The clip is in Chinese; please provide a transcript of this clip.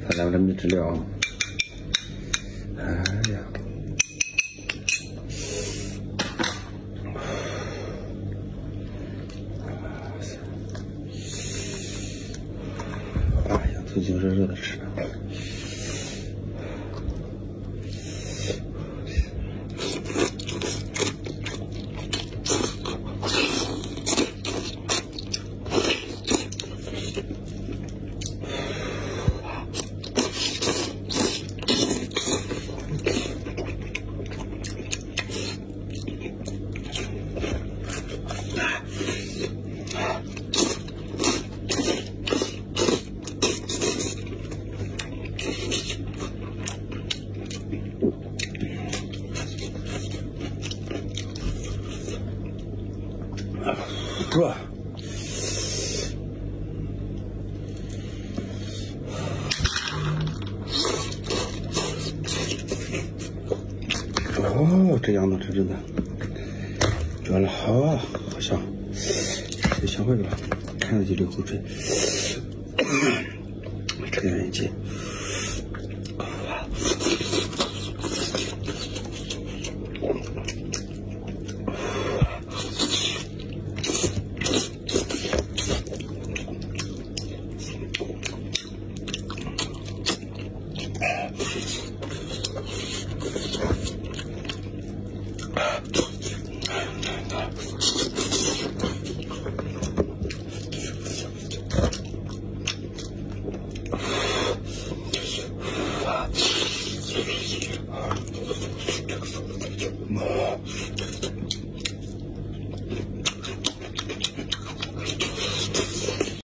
看咱们这秘制料，哎呀，哎呀，最近热热的吃。哇！哦，这样子是真的，转了，好香，这香坏了，看着就流口水，这个人气。